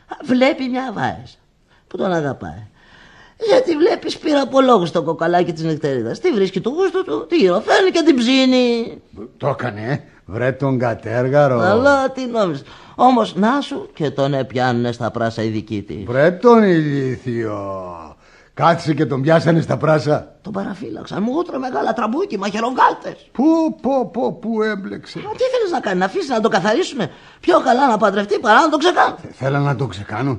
Βλέπει μια βάεζα που τον αγαπάει. Γιατί βλέπεις πήρα από λόγους το κοκαλάκι της νεκτερίδας. Τι βρίσκει το γούστο του, τη γυροφέρνει και την ψήνει. Το έκανε, βρε τον κατέργαρο. Αλλά τι νόμιζες. Όμως να σου και τον έπιανουνε στα πράσα οι δικοί της. Βρε τον ηλίθιο. Κάθισε και τον πιάσανε στα πράσα. Τον παραφύλαξαν, μου ούτρε μεγάλα τραμπούκι, μαχαιροβγάλτες. Πού έμπλεξε. Μα τι θέλεις να κάνει, να αφήσεις να το καθαρίσουνε. Πιο καλά να παντρευτεί παρά να το ξεκάνουν. Θέλανε να το ξεκάνουν.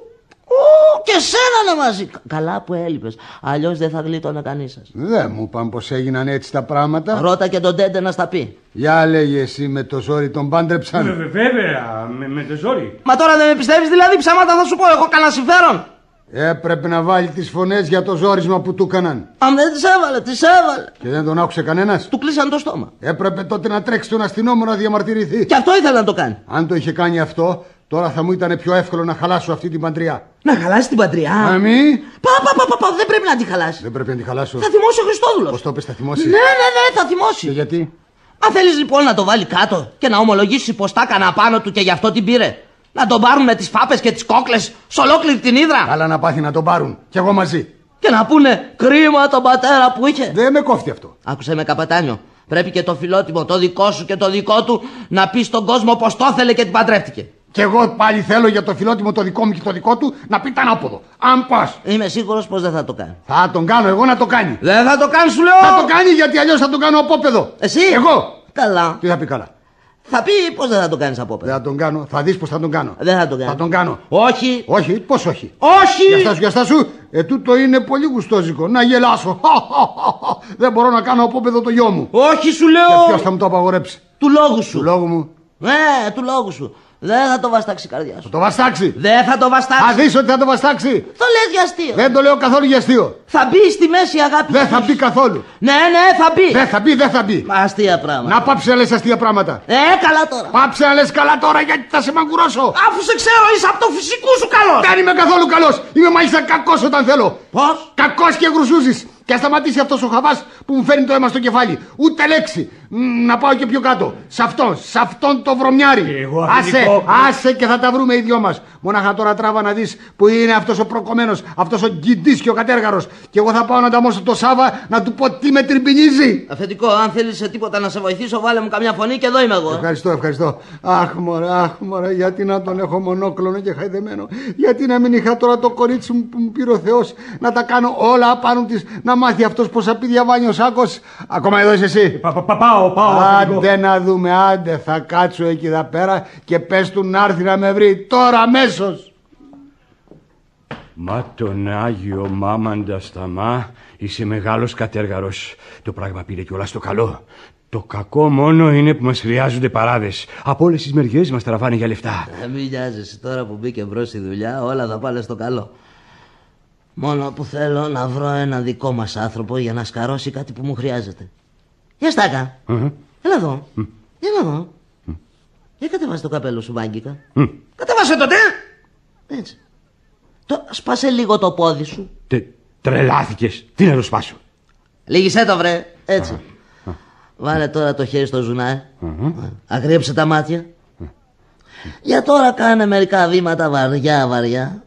Και σένα μαζί. Καλά που έλειπες. Αλλιώς δεν θα γλίτωνε κανείς σας. Δεν μου είπαν πως έγιναν έτσι τα πράγματα. Ρώτα και τον Τέντε να στα πει. Για λέγε εσύ, με το ζόρι τον πάντρεψαν. Βέβαια, με το ζόρι. Μα τώρα δεν με πιστεύεις, δηλαδή ψέματα θα σου πω. Έχω κανένα συμφέρον. Έπρεπε να βάλει τις φωνές για το ζόρισμα που του έκαναν. Αν δεν τις έβαλε, τις έβαλε. Και δεν τον άκουσε κανένας. Του κλείσαν το στόμα. Έπρεπε τότε να τρέξει τον αστυνόμο να διαμαρτυρηθεί. Και αυτό ήθελε να το κάνει. Αν το είχε κάνει αυτό, τώρα θα μου ήταν πιο εύκολο να χαλάσω αυτή την παντριά. Να χαλάσει την παντριά. Αμή. Πα, δεν πρέπει να τη χαλάσει. Δεν πρέπει να τη χαλάσω. Θα θυμώσει ο Χριστόδουλος. Πώς το πες, θα θυμώσει. Ναι, θα θυμώσει. Και γιατί? Αν θέλεις λοιπόν να το βάλει κάτω και να ομολογήσει πως τα έκανα απάνω του και γι' αυτό την πήρε. Να τον πάρουν με τις φάπες και τις κόκλες σε ολόκληρη την Ύδρα. Καλά να πάθει να τον πάρουν. Κι εγώ μαζί. Και να πούνε κρίμα τον πατέρα που είχε. Δεν με κόφτει αυτό. Άκουσε με, καπετάνιο. Πρέπει και το φιλότιμο, το δικό σου και το δικό του, να πει στον κόσμο πως το ήθελε και την παντρεύτηκε. Κι εγώ πάλι θέλω για το φιλότιμο το δικό μου και το δικό του να πει τα ανάποδο. Αν πας. Είμαι σίγουρος πως δεν θα το κάνει. Θα τον κάνω εγώ να το κάνει. Δεν θα το κάνει, σου λέω. Θα το κάνει γιατί αλλιώς θα τον κάνω απόπεδο. Εσύ. Εγώ. Καλά. Τι θα πει καλά? Θα πει πως δεν θα το κάνεις απόπεδο. Δεν θα τον κάνω. Θα δεις πως θα τον κάνω. Δεν θα τον κάνω. Θα τον κάνω. Όχι. Όχι, πώς όχι? Όχι. Για στάσου. Τούτο είναι πολύ γουστόζικο. Να γελάσω. Δεν μπορώ να κάνω απόπεδο το γιο μου. Όχι, σου Και λέω. ποιος θα μου το απαγορέψει? Του λόγου σου. Του λόγου μου. Ναι, του λόγου σου. Δεν θα το βαστάξει η καρδιά σου. Θα το βαστάξει. Δεν θα το βαστάξει. Θα δεις ότι θα το βαστάξει. Το λες για αστείο. Δεν το λέω καθόλου για αστείο. Θα μπει στη μέση η αγάπη. Δεν θα μπει καθόλου. Ναι, θα μπει. Δεν θα μπει. Μα αστεία πράγματα. Να πάψει να λες αστεία πράγματα. Καλά τώρα. Πάψε να λες καλά τώρα γιατί θα σε μαγκουρώσω. Αφού σε ξέρω, είσαι από το φυσικό σου καλός. Δεν είμαι καθόλου καλός. Είμαι μάλιστα κακός όταν θέλω. Πώς? Κακός και γρουσούζης. Και ας σταματήσει αυτός ο χαβάς που μου φέρνει το αίμα στο κεφάλι. Ούτε λέξη. Να πάω και πιο κάτω. Σε αυτόν το βρωμιάρι. Άσε και θα τα βρούμε οι δυο μας. Μονάχα τώρα τράβα να δεις που είναι αυτός ο προκομμένος, αυτός ο γκιντής και ο κατέργαρος. Και εγώ θα πάω να ταμώσω το Σάβα να του πω τι με τριμπινίζει. Αφεντικό, αν θέλεις σε τίποτα να σε βοηθήσω, βάλε μου καμιά φωνή και εδώ είμαι εγώ. Ευχαριστώ. Αχ μωρέ, γιατί να τον έχω μονόκλωνο και χαϊδεμένο. Γιατί να μην είχα τώρα το κορίτσι μου που μου πήρε ο Θεός να τα κάνω όλα απάνω της, να μάθει αυτός πως απίδια βάνει ο Σάκος. Ακόμα εδώ είσαι εσύ. Πάω. Άντε να δούμε, άντε θα κάτσω εκεί εδώ πέρα και πες του να έρθει να με βρει τώρα αμέσως. Μα τον Άγιο Μάμαντα Σταμά, είσαι μεγάλος κατέργαρος. Το πράγμα πήρε κιόλας στο καλό. Το κακό μόνο είναι που μας χρειάζονται παράδες. Από όλες τις μεριές μας τραβάνε για λεφτά. Μην νοιάζεσαι, τώρα που μπήκε μπρος στη δουλειά όλα θα πάνε στο καλό. Μόνο που θέλω να βρω ένα δικό μας άνθρωπο για να σκαρώσει κάτι που μου χρειάζεται. Για στάκα. Έλα εδώ. Για κατεβάσε το καπέλο σου, Βάγγικα. Κατεβάσε το έτσι. Σπάσε λίγο το πόδι σου. Τρελάθηκες. Τι να το σπάσω? Λίγησέ το βρε. Έτσι. Βάλε τώρα το χέρι στο ζουνά. Αγρίεψε τα μάτια. Για τώρα κάνε μερικά βήματα βαριά.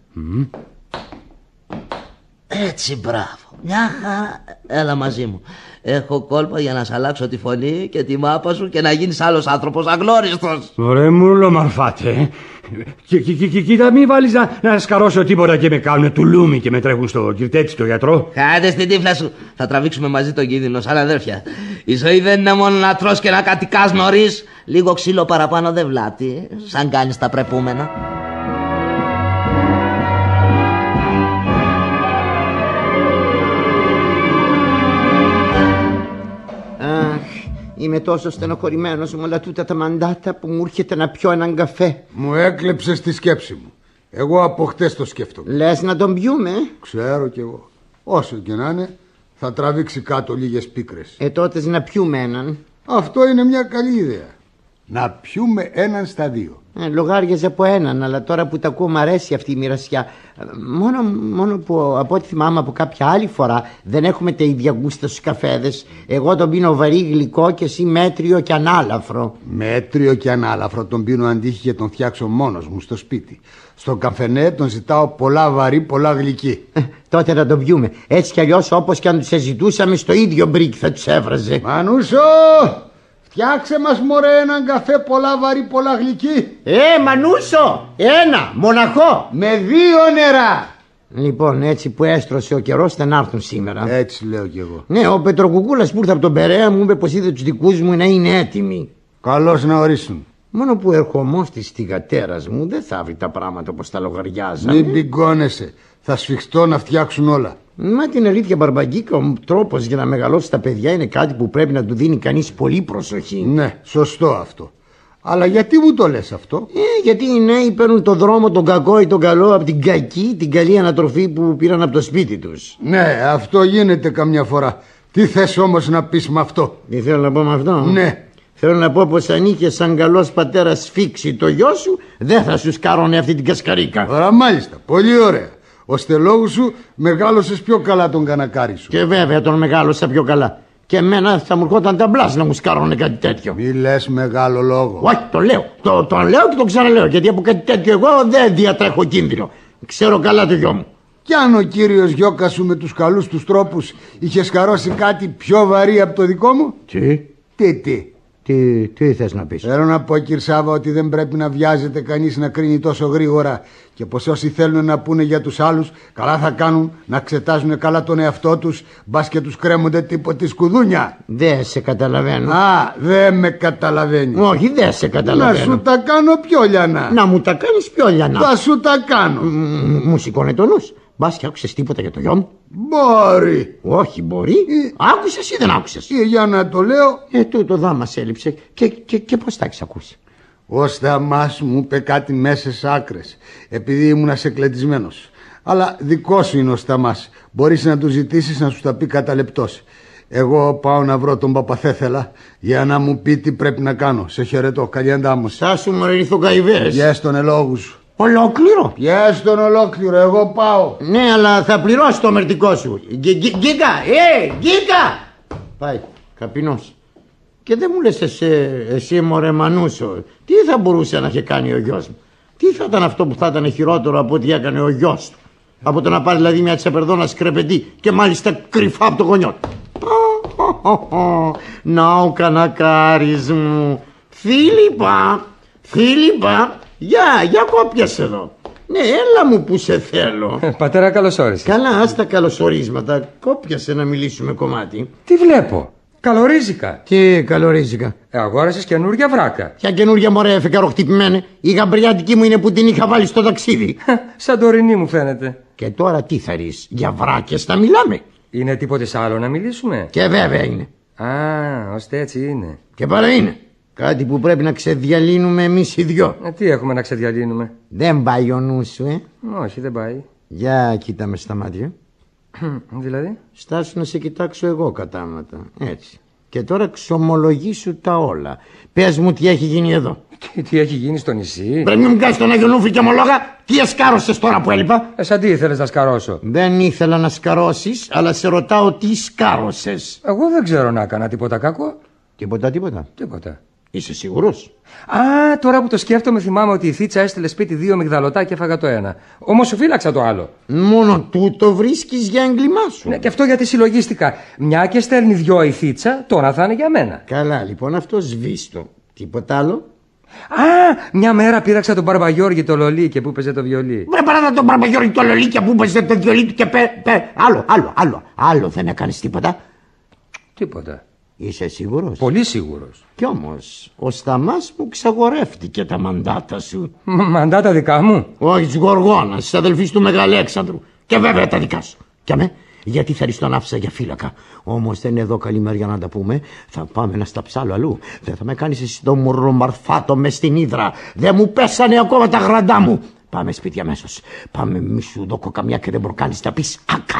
Έτσι, μπράβο. Μια χαρά. Έλα μαζί μου. Έχω κόλπα για να σ' αλλάξω τη φωνή και τη μάπα σου και να γίνεις άλλος άνθρωπος αγνώριστος. Ωραία μου μαρφάτε. Κοίτα, μην βάλεις να σκαρώσω τίποτα και με κάνουνε τουλούμι και με τρέχουν στο κυρτέτσι το γιατρό. Κάντε στην τύφλα σου. Θα τραβήξουμε μαζί τον κίνδυνο σαν αδέρφια. Η ζωή δεν είναι μόνο να τρως και να κατοικάς νωρίς. Λίγο ξύλο παραπάνω δεν βλάπτει, σαν κάνεις τα πρεπούμενα. Είμαι τόσο στενοχωρημένος με όλα τούτα τα μαντάτα που μου έρχεται να πιω έναν καφέ. Μου έκλεψες τη σκέψη μου. Εγώ από χτες το σκέφτομαι. Λες να τον πιούμε? Ξέρω κι εγώ. Όσο και να είναι, θα τραβήξει κάτω λίγες πίκρες. Τότε να πιούμε έναν. Αυτό είναι μια καλή ιδέα. Να πιούμε έναν στα δύο. Λογάριαζε από έναν, αλλά τώρα που τα ακούω μ' αρέσει αυτή η μοιρασιά. Μόνο που από ό,τι θυμάμαι από κάποια άλλη φορά δεν έχουμε τα ίδια γούστα στους καφέδες. Εγώ τον πίνω βαρύ γλυκό και εσύ μέτριο και ανάλαφρο. Μέτριο και ανάλαφρο τον πίνω αντίχει και τον φτιάξω μόνος μου στο σπίτι. Στο καφενέ τον ζητάω πολλά βαρύ, πολλά γλυκή. Τότε να τον πιούμε. Έτσι κι αλλιώς όπως κι αν τους ζητούσαμε στο ίδιο μπρικ θα τους έβραζε. Μανούσο! Φτιάξε μας μωρέ έναν καφέ πολλά βαρύ, πολλά γλυκή. Μανούσο! Ένα, μοναχό! Με 2 νερά. Λοιπόν, έτσι που έστρωσε ο καιρός θα να έρθουν σήμερα. Έτσι λέω κι εγώ. Ναι, ο Πετροκουκούλας που ήρθε από τον Περαία μου είπε πως είδε τους δικούς μου να είναι έτοιμοι. Καλώς να ορίσουν. Μόνο που ερχομός της θυγατέρας μου δεν θα βρει τα πράγματα όπως τα λογαριάζαμε. Μην πικώνεσαι. Θα σφιχτώ να φτιάξουν όλα. Μα την αλήθεια, Μπαρμπαγκίκα, ο τρόπος για να μεγαλώσει τα παιδιά είναι κάτι που πρέπει να του δίνει κανείς πολύ προσοχή. Ναι, σωστό αυτό. Αλλά γιατί μου το λες αυτό? Γιατί οι νέοι παίρνουν τον δρόμο τον κακό ή τον καλό από την κακή, την καλή ανατροφή που πήραν από το σπίτι τους. Ναι, αυτό γίνεται καμιά φορά. Τι θες όμως να πεις με αυτό? Τι θέλω να πω με αυτό? Ναι. Θέλω να πω πως αν είχε σαν καλός πατέρας σφίξει το γιο σου, δεν θα σου σκάρωνε αυτή την κασκαρίκα. Ωραία, μάλιστα, πολύ ωραία. Ώστε λόγου σου μεγάλωσες πιο καλά τον κανακάρι σου. Και βέβαια τον μεγάλωσα πιο καλά. Και εμένα θα μου ερχόταν ταμπλάς να μου σκάρωνε κάτι τέτοιο. Μη λες μεγάλο λόγο. Όχι, το λέω. Το λέω και το ξαναλέω. Γιατί από κάτι τέτοιο εγώ δεν διατρέχω κίνδυνο. Ξέρω καλά το γιο μου. Κι αν ο κύριος Γιώκα σου με τους καλούς τους τρόπους είχε σκαρώσει κάτι πιο βαρύ από το δικό μου? Τι θες να πεις? Θέλω να πω, Κυρσάβα, ότι δεν πρέπει να βιάζεται κανείς να κρίνει τόσο γρήγορα. Και πως όσοι θέλουν να πούνε για τους άλλους, καλά θα κάνουν να εξετάζουν καλά τον εαυτό τους, μπας και τους κρέμονται τίποτη σκουδούνια. Δεν σε καταλαβαίνω. Α, δεν με καταλαβαίνει. Όχι, δεν σε καταλαβαίνω. Να σου τα κάνω πιο λιανά. Να μου τα κάνεις πιο λιανά. Θα σου τα κάνω. Μου σηκώνει το νους. Μπας και άκουσες τίποτα για το γιο μου? Μπορεί. Όχι, μπορεί. Άκουσες ή δεν άκουσες? Για να το λέω. Τούτο δά μας έλειψε. Και πώς τα έχεις ακούσει? Ο Σταμάς μου είπε κάτι μέσες άκρες, επειδή ήμουν εκλετισμένος. Αλλά δικό σου είναι ο Σταμάς. Μπορείς να του ζητήσεις να σου τα πει κατά λεπτός. Εγώ πάω να βρω τον Παπαθέθελα για να μου πει τι πρέπει να κάνω. Σε χαιρετώ, καλή αντάμωση. Θα σου μωρηθώ καηβές. Πιες τον ελόγου σου. Ολόκληρο? Πιες τον ολόκληρο, εγώ πάω. Ναι, αλλά θα πληρώσει το μερτικό σου. Γκίκα, Γκίκα! Πάει, καπεινός. Και δεν μου λες εσύ μωρέ Μανούσο, τι θα μπορούσε να είχε κάνει ο γιος μου? Τι θα ήταν αυτό που θα ήταν χειρότερο από ό,τι έκανε ο γιος του? Από το να πάρει δηλαδή μια τσαπερδόνα σκρεπετή και μάλιστα κρυφά από το γονιό. Να ο κανακάρις μου. Φίλιππα, για κόπιασε εδώ. Ναι, έλα μου που σε θέλω. Πατέρα, καλώς όρισες. Καλά, ας τα καλωσορίσματα. Κόπιασε να μιλήσουμε κομμάτι. Τι βλέπω? Καλορίζικα. Τι καλορίζικα? Αγόρασες καινούργια βράκα. Ποια καινούργια μωρέ φεκαροχτυπημένη? Η γαμπριάτικη μου είναι που την είχα βάλει στο ταξίδι. Σαν τωρινή μου φαίνεται. Και τώρα τι θα ρεις? Για βράκες θα μιλάμε? Είναι τίποτε άλλο να μιλήσουμε? Και βέβαια είναι. Α, ώστε έτσι είναι. Και παρά είναι. Κάτι που πρέπει να ξεδιαλύνουμε εμείς οι δυο. Τι έχουμε να ξεδιαλύνουμε? Δεν πάει ο νους σου, Όχι, δεν πάει. Για κοίτα με στα μάτια. Δηλαδή? Στάσου να σε κοιτάξω εγώ κατάματα. Έτσι. Και τώρα ξομολογήσου τα όλα. Πες μου τι έχει γίνει εδώ. Τι έχει γίνει στο νησί? Πρέπει να μου κάνεις τον Άγιο Νούφι και ομολόγα. Τι εσκάρωσες τώρα που έλειπα? Σαν τι ήθελες να σκαρώσω? Δεν ήθελα να σκαρώσεις, αλλά σε ρωτάω τι σκάρωσες. Εγώ δεν ξέρω να έκανα τίποτα κακό. Τίποτα. Είσαι σίγουρος? Α, τώρα που το σκέφτομαι θυμάμαι ότι η Θήτσα έστειλε σπίτι 2 μυγδαλωτά και έφαγα το ένα. Όμως σου φύλαξα το άλλο. Μόνο τούτο βρίσκεις για έγκλημά σου? Ναι, και αυτό γιατί συλλογίστηκα. Μια και στέλνει 2 η Θήτσα, τώρα θα είναι για μένα. Καλά, λοιπόν, αυτό σβήστο. Τίποτα άλλο? Α, μια μέρα πήραξα τον Μπαρμπαγιώργη το λολί και που παίζε το βιολί. Βρε παράτα τον Μπαρμπαγιώργη το λολί και που παίζε το βιολί του και άλλο δεν έκανες τίποτα? Τίποτα. Είσαι σίγουρος? Πολύ σίγουρος. Κι όμως ο Σταμάς μου ξαγορεύτηκε τα μαντάτα σου. Μαντάτα δικά μου? Όχι, της Γοργόνας, της αδελφής του Μεγαλέξανδρου. Και βέβαια τα δικά σου. Και αμέ, γιατί θα τον άφησα για φύλακα. Όμως δεν είναι εδώ καλή μεριά να τα πούμε. Θα πάμε να σταψάλω αλλού. Δεν θα με κάνεις εσύ το μουρρομαρφάτο μες στην ύδρα. Δεν μου πέσανε ακόμα τα γραντά μου. Πάμε σπίτι αμέσως. Πάμε, μη σου δώκω καμιά και δεν προκάλεις να πεις άκα.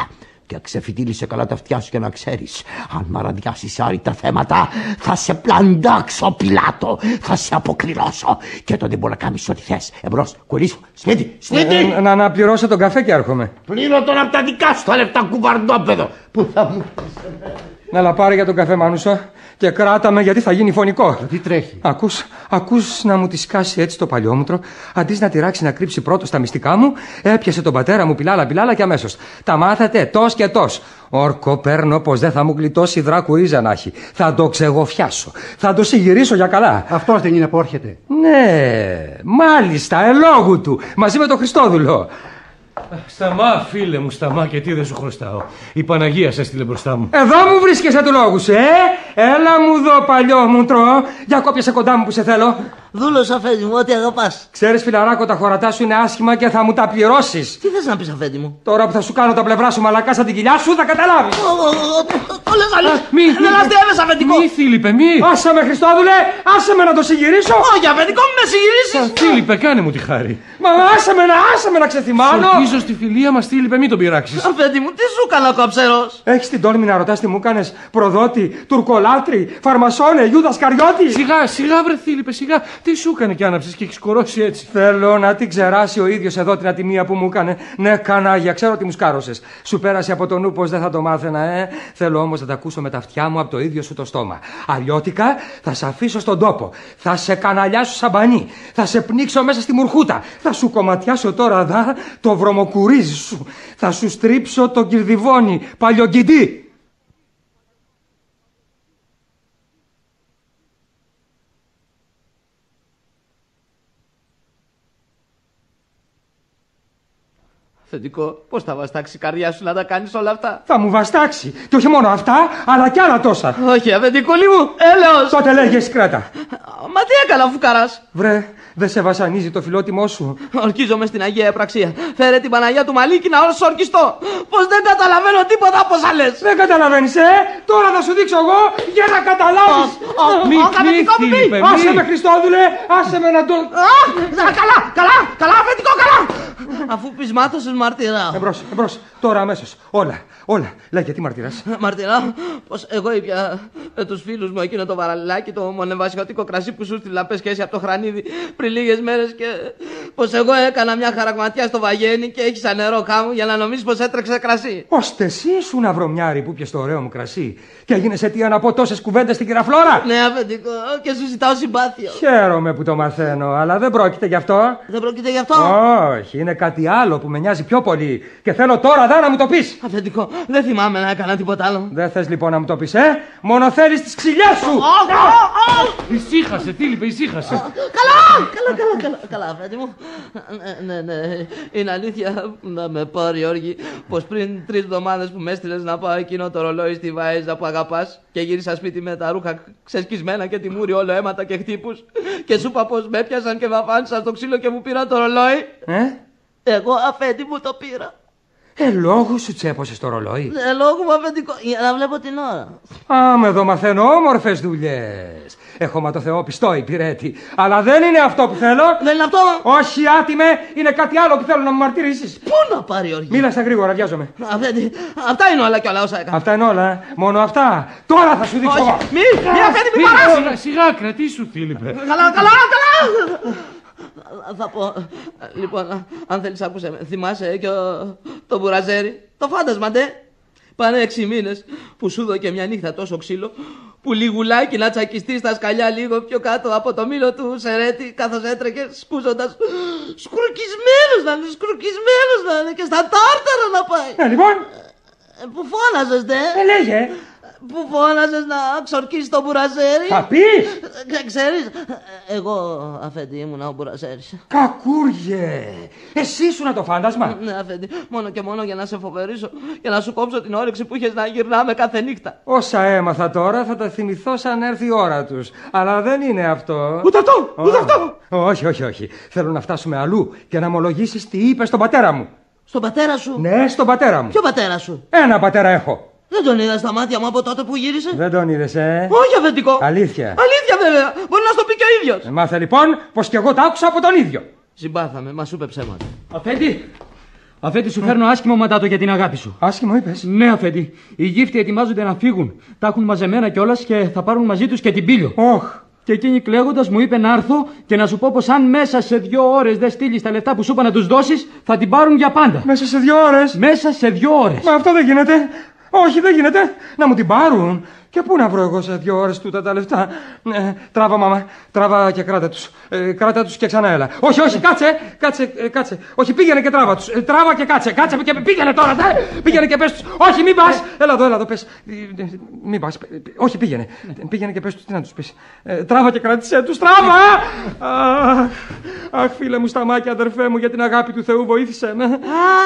Και ξεφυτίλησε καλά τα αυτιά σου και να ξέρεις, αν μ' αραδιάσεις άρρητα θέματα, θα σε πλαντάξω, Πιλάτο. Θα σε αποκληρώσω. Και τότε μπορεί να κάνεις ό,τι θες. Εμπρός, κουρίσου, σπίτι. Να πληρώσω τον καφέ και έρχομαι. Πλήρω τον απ' τα δικά σου τα λεφτά, κουβαρντόπεδο. Πού θα μου... Να πάρε για τον καφέ, Μάνουσο. Και κράτα με, γιατί θα γίνει φωνικό. Τι τρέχει? Ακούς να μου τη σκάσει έτσι το παλιόμουτρο. Αντί να τυράξει να κρύψει πρώτο στα μυστικά μου, έπιασε τον πατέρα μου πιλάλα και αμέσως. Τα μάθατε τος και τος. Όρκο παίρνω πως δεν θα μου γλιτώσει δράκου ρίζα να έχει. Θα το ξεγοφιάσω. Θα το συγυρίσω για καλά. Αυτός δεν είναι που έρχεται? Ναι, μάλιστα, ελόγου του. Μαζί με τον Χριστόδουλο. Σταμά, φίλε μου, σταμά, και τι δεν σου χρωστάω. Η Παναγία σε έστειλε μπροστά μου. Εδώ μου βρίσκεσαι του λόγου, Έλα μου δω, παλιόμουτρο. Για κόπιασε κοντά μου που σε θέλω. Δούλος, αφέντη μου, ό,τι αγαπάς. Ξέρεις, φιλαράκο, τα χωρατά σου είναι άσχημα και θα μου τα πληρώσεις. Τι θες να πεις, αφέντη μου? Τώρα που θα σου κάνω τα πλευρά σου μαλακά σαν την κοιλιά σου, θα καταλάβεις. Το λες αλήθεια? Δεν λαστεύεσαι, αφεντικό. Μη, Φίλιππε, μη. Άσε με, Χριστόδουλε, άσε με να το συγυρίσω. Όχι, αφεντικό, μην με συγυρίσεις. Φίλιππε, κάνε μου τη χάρη. Μα άσε με να ξεθυμάνω. Ελπίζω στη φιλία μας, Φίλιππε, μην τον πειράξεις. Αφέντη μου, τι σου έκανα ο καψερός? Έχεις την τόλμη να ρωτάς τι μου κάνες? Προδότη, τουρκολάτρη, φαρμασόνε, Ιούδα Καριώτη. Σιγά, βρε Φίλιππε, σιγά. Τι σου έκανε κι άναψες και έχεις κορώσει έτσι? Θέλω να την ξεράσει ο ίδιος εδώ την ατιμία που μου έκανε. Ναι, κανάγια, ξέρω τι μου σκάρωσες. Σου πέρασε από το νου πως δεν θα το μάθαινα, Θέλω όμως να τα ακούσω με τα αυτιά μου από το ίδιο σου το στόμα. Αλλιώτικα θα σε αφήσω στον τόπο. Θα σε καναλιάσω σαν πανί. Θα σε πνίξω μέσα στη μουρχούτα. Θα σου κομματιάσω τώρα το βρωμοκουρίζι σου. Θα σου στρίψω το κυρδιβόνι, παλιογκιντή. Αφεντικό, πώς θα βαστάξει η καρδιά σου να τα κάνεις όλα αυτά? Θα μου βαστάξει. Και όχι μόνο αυτά, αλλά κι άλλα τόσα. Όχι, αφεντικούλη μου, έλεος. Τότε λέγες κράτα. Μα τι έκανα, φουκαράς? Βρε, δεν σε βασανίζει το φιλότιμό σου? Ορκίζομαι στην Αγία Επραξία. Φέρε την Παναγιά του Μαλίκη να όσο ορκιστώ. Πως δεν καταλαβαίνω τίποτα από όσα λες. Δεν καταλαβαίνεις, Τώρα θα σου δείξω εγώ για να καταλάβεις. Φίλιππε, Άσε με, Χριστόδουλε, άσε με να το... Καλά, αφεντικό, καλά. Αφού πεισμάτωσες, μαρτυρά. Εμπρός, τώρα αμέσως. Όλα. Λέγε, τι μαρτυράς? Μαρτυρά πως εγώ ήπια με τους φίλους μου εκείνο το βαραλάκι, το μονεβασιωτικό κρασί που σου στείλα πες και εσύ από το Χρανίδι πριν λίγες μέρες, και πως εγώ έκανα μια χαραγματιά στο βαγένι και έχισα νερό κάμου για να νομίζεις πως έτρεξε κρασί. Ώστε εσύ ήσουν βρωμιάρη που πιες το ωραίο μου κρασί και έγινες αιτία να πω τόσες κουβέντες στην κυραφλώρα. Ναι, αφεντικό, και σου ζητάω συμπάθεια. Χαίρομαι που το μαθαίνω, αλλά δεν πρόκειται γι' αυτό. Δεν πρόκειται γι' αυτό? Όχι, είναι κάτι άλλο που με νοιάζει πιο πολύ και θέλω τώρα να μου το πεις. Αφεντικό, δεν θυμάμαι να έκανα τίποτα άλλο. Δεν θες λοιπόν να μου το πεις, Μόνο θέλεις τις ξυλιές σου. Ησύχασε, Φίλιππε, ησύχασε. Καλά, αφέντη μου. Ναι, είναι αλήθεια να με πάρει όργη πως πριν 3 εβδομάδες που με έστειλες να πάω εκείνο το ρολόι στη Βαέζα που αγαπάς και γύρισα σπίτι με τα ρούχα ξεσκισμένα και τη μούρη όλο αίματα και χτύπους και σου είπα πως με έπιασαν και με αφάνισαν στο ξύλο και μου πήραν το ρολόι. Εγώ, αφέντη μου, το πήρα. Λόγου σου τσέπωσες το ρολόι? Λόγου μου, αφεντικό, για να βλέπω την ώρα. Με εδώ μαθαίνω όμορφες δουλειές. Έχω μα το Θεό πιστό υπηρέτη. Αλλά δεν είναι αυτό που θέλω. Δεν είναι αυτό. Όχι, άτιμε, είναι κάτι άλλο που θέλω να μου μαρτυρήσεις. Πού να πάρει όργη? Μίλα στα γρήγορα, βιάζομαι. Αφέντη, αυτά είναι όλα κι όλα όσα έκανα. Αυτά είναι όλα, μόνο αυτά. Τώρα θα σου δείξω. Όχι, μη αφέντη, μη παράσου. Σιγά, κρατήσου, Φίλιππε. Καλά. Θα πω, λοιπόν, αν θέλεις άκουσε με. Θυμάσαι και το μπουραζέρι, το φάντασμα, ντε. Πάνε 6 μήνες που σου δω και μια νύχτα τόσο ξύλο που λιγουλάκι να τσακιστεί στα σκαλιά λίγο πιο κάτω από το μήλο του Σερέτη καθώς έτρεχε σκούζοντας. Σκουρκισμένος να είναι και στα τάρταρα να πάει. Λοιπόν. Που φώναζες, ντε. Λέγε. Που φώναζες να ξορκίσεις το μπουραζέρι. Θα πεις. Ξέρεις, εγώ αφέντη ήμουνα ο μπουραζέρης. Κακούργε. Εσύ ήσουν το φάντασμα. Ναι, αφέντη, μόνο και μόνο για να σε φοβερήσω και να σου κόψω την όρεξη που είχες να γυρνάμε κάθε νύχτα. Όσα έμαθα τώρα θα τα θυμηθώ σαν έρθει η ώρα τους. Αλλά δεν είναι αυτό. Ούτε αυτό. Όχι. Θέλω να φτάσουμε αλλού και να ομολογήσεις τι είπες στον πατέρα μου. Στον πατέρα σου? Ναι, στον πατέρα μου. Ποιο πατέρα σου? Ένα πατέρα έχω. Δεν τον είδα στα μάτια μου από τότε που γύρισε. Δεν τον είδες, Όχι, αφεντικό. Αλήθεια. Αλήθεια, βέβαια. Μπορεί να στο πει και ο ίδιος. Μάθε λοιπόν πως και εγώ τα άκουσα από τον ίδιο. Συμπάθαμε, μα σου είπε ψέματα. Αφέντη, σου φέρνω άσχημο μαντάτο για την αγάπη σου. Άσχημο είπες? Ναι, αφέντη. Οι γύφτοι ετοιμάζονται να φύγουν. Τα έχουν μαζεμένα κιόλας και θα πάρουν μαζί τους και την Πύλιο. Όχ. Και εκείνη κλαίγοντας μου είπε να έρθω και να σου πω πως αν μέσα σε 2 ώρες δεν στείλεις τα λεφτά που σου είπα να τους δώσεις, θα την πάρουν για πάντα. Μέσα σε 2 ώρες? Μέσα σε 2 ώρες. Μα αυτό δεν γίνεται. Όχι, δεν γίνεται. Να μου την πάρουν. Και πού να βρω εγώ σε 2 ώρες τούτα τα λεφτά. Τράβα, μάμα. Τράβα και κράτα τους. Κράτα τους και ξανά έλα. Όχι, όχι, κάτσε. Όχι, πήγαινε και τράβα τους. Τράβα και κάτσε και πήγαινε τώρα. Πήγαινε και πες τους. Όχι, μην πας. Έλα εδώ, πες. Μην πας. Όχι, πήγαινε. Πήγαινε και πες τους. Τι να τους πεις. Τράβα και κράτησέ τους. Τράβα! Αχ, φίλε μου, Σταμάκη, αδερφέ μου, για την αγάπη του Θεού, βοήθησέ με.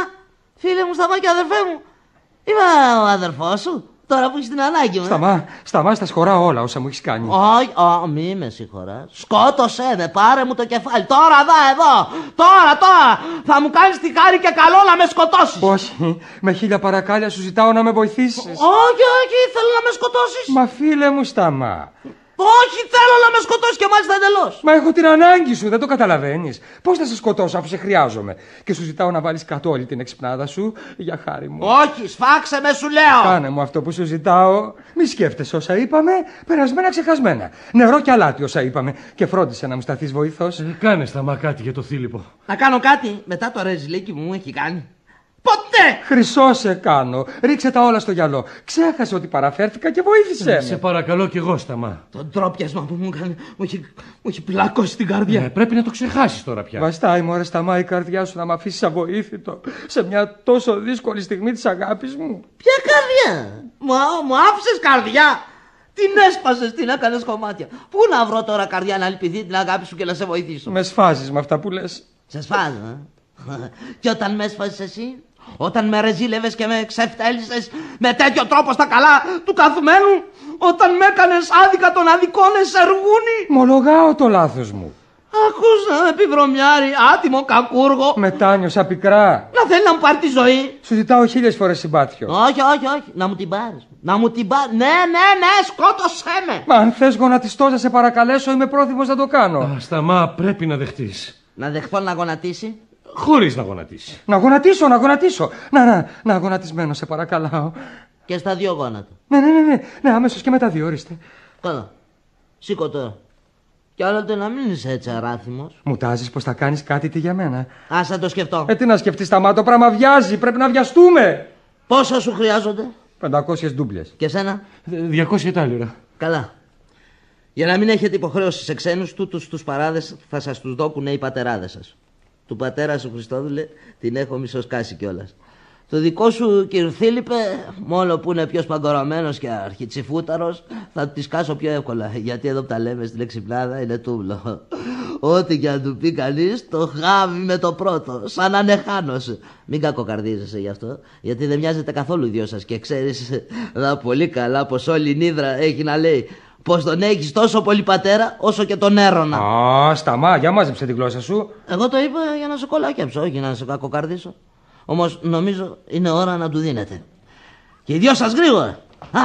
Φίλε μου, Σταμάκη, αδερφέ μου. Είμαι ο αδερφός σου. Τώρα που έχεις την ανάγκη μου. Σταμά, στα σχωράω όλα όσα μου έχεις κάνει. Όχι, μη με συγχωράς. Σκότωσέ με, πάρε μου το κεφάλι. Τώρα, εδώ. Τώρα. Θα μου κάνεις τη χάρη και καλό να με σκοτώσεις. Όχι, με 1000 παρακάλια σου ζητάω να με βοηθήσεις. Όχι, θέλω να με σκοτώσεις. Μα φίλε μου, Σταμά. Όχι, θέλω να με σκοτώσεις και μάλιστα εντελώς. Μα έχω την ανάγκη σου, δεν το καταλαβαίνεις. Πώς θα σε σκοτώσω αφού σε χρειάζομαι. Και σου ζητάω να βάλεις κάτω όλη την εξυπνάδα σου για χάρη μου. Όχι, σφάξε με, σου λέω. Κάνε μου αυτό που σου ζητάω. Μη σκέφτεσαι όσα είπαμε, περασμένα ξεχασμένα. Νερό και αλάτι όσα είπαμε. Και φρόντισε να μου σταθείς βοηθός. Κάνε, Σταμά, κάτι για το Φίλιππο. Να κάνω κάτι μετά το ρεζιλίκι που μου έχει κάνει. Ποτέ! Χρυσό σε κάνω. Ρίξε τα όλα στο γυαλό. Ξέχασε ότι παραφέρθηκα και βοήθησε με. Σε παρακαλώ κι εγώ, Σταμά. Το ντρόπιασμα που μου έκανε μου έχει πλακώσει την καρδιά. Πρέπει να το ξεχάσεις τώρα πια. Βαστάει, μωρέ, Σταμά, η καρδιά σου να μ' αφήσεις αβοήθητο σε μια τόσο δύσκολη στιγμή της αγάπης μου. Ποια καρδιά? Μου άφησες καρδιά? Την έσπασες, την έκανες κομμάτια. Πού να βρω τώρα καρδιά να λυπηθεί την αγάπη σου και να σε βοηθήσω? Με σφάζεις με αυτά που λες. Σε σφάζω, Και όταν με έσφαζες εσύ? Όταν με ρεζίλευες και με ξεφτέλισες με τέτοιο τρόπο στα καλά του καθουμένου? Όταν με έκανες άδικα των αδικών εσεργούνι? Μολογάω το λάθος μου. Ακούς να με πει βρωμιάρη, άτιμο κακούργο. Μετάνιωσα πικρά. Να θέλει να μου πάρει τη ζωή. Σου ζητάω 1000 φορές συμπάθειο. Όχι. Να μου την πάρεις. Ναι, σκότωσέ με. Μα αν θες γονατιστώ, να σε παρακαλέσω, είμαι πρόθυμος να το κάνω. Σταμά, πρέπει να δεχτείς. Να δεχθώ να γονατίσει? Χωρίς να γονατίσει. Να γονατίσω. Να γονατισμένο, σε παρακαλάω. Και στα 2 γόνατα. Ναι, αμέσως και με τα 2, ορίστε. Καλά. Σήκω τώρα. Κι άλλοτε να μην είσαι έτσι αράθιμος. Μου τάζεις πως θα κάνεις κάτι τι για μένα. Ας να το σκεφτώ. Τι να σκεφτείς, Σταμά, το πράγμα βιάζει. Πρέπει να βιαστούμε. Πόσα σου χρειάζονται? 500 ντούμπλες. Και σένα? 200 τάλιρα. Καλά. Για να μην έχετε υποχρέωση σε ξένους, τούτους τους παράδες θα σας τους δώκουνε οι πατεράδες σας. Του πατέρα σου, Χριστόδουλε, την έχω μισοσκάσει κιόλας. Το δικό σου, κύριε Φίλιππε, μόνο που είναι πιο σπαγκοραμένος και αρχιτσιφούταρος, θα του τη σκάσω πιο εύκολα. Γιατί εδώ που τα λέμε στην εξυπνάδα είναι τούβλο. Ό,τι και αν του πει κανείς, το χάβει με το πρώτο. Σαν να είναι χάνος. Μην κακοκαρδίζεσαι γι' αυτό, γιατί δεν μοιάζετε καθόλου οι δυο σας. Και ξέρεις πολύ καλά πως όλη η νύδρα έχει να λέει πως τον έχεις τόσο πολύ πατέρα όσο και τον έρωνα. Σταμά, για μάζεψε τη γλώσσα σου. Εγώ το είπα για να σε κολακέψω, όχι να σε κακοκαρδίσω. Όμως νομίζω είναι ώρα να του δίνετε. Και οι δυο σας γρήγορα.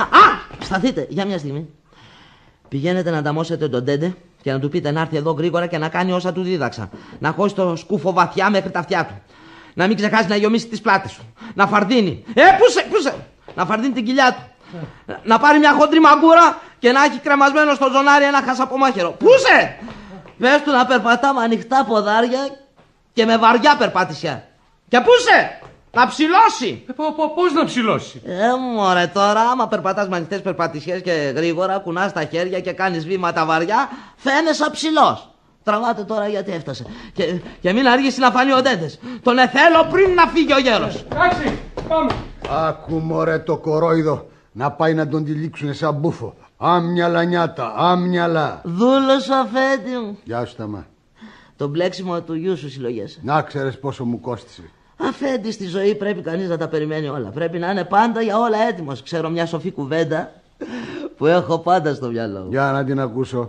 Σταθείτε για μια στιγμή. Πηγαίνετε να ανταμώσετε τον Τέντε και να του πείτε να έρθει εδώ γρήγορα και να κάνει όσα του δίδαξα. Να χώσει το σκούφο βαθιά μέχρι τα αυτιά του. Να μην ξεχάσει να γιομίσει τις πλάτες του. Να φαρδίνει. Πούσε! Να φαρδίνει την κοιλιά του. Να πάρει μια χοντρή μαγκούρα και να έχει κρεμασμένο στο ζωνάρι ένα χασαπομάχαιρο. Πούσε! Πες του να περπατά με ανοιχτά ποδάρια και με βαριά περπάτησια. Και πούσε! Να ψηλώσει! Πώς να ψηλώσει? Μωρέ τώρα, άμα περπατάς με ανοιχτές περπατησιές και γρήγορα, κουνάς τα χέρια και κάνεις βήματα βαριά, φαίνεσαι ψηλός. Τραβάτε τώρα γιατί έφτασε. Και μην αργήσει να φανεί ο Τέντες. Τον εθέλω πριν να φύγει ο γέρος. Εντάξει, πάμε. Άκου μωρέ το κορόιδο να πάει να τον τυλίξουνε σαν μπούφο. Άμυαλα νιάτα, άμυαλα. Δούλος αφέντη μου. Γεια σου Σταμά. Το μπλέξιμο του γιού σου συλλογέσαι. Να ξέρεις πόσο μου κόστησε. Αφέντη, στη ζωή πρέπει κανείς να τα περιμένει όλα. Πρέπει να είναι πάντα για όλα έτοιμος. Ξέρω μια σοφή κουβέντα που έχω πάντα στο μυαλό μου. Για να την ακούσω.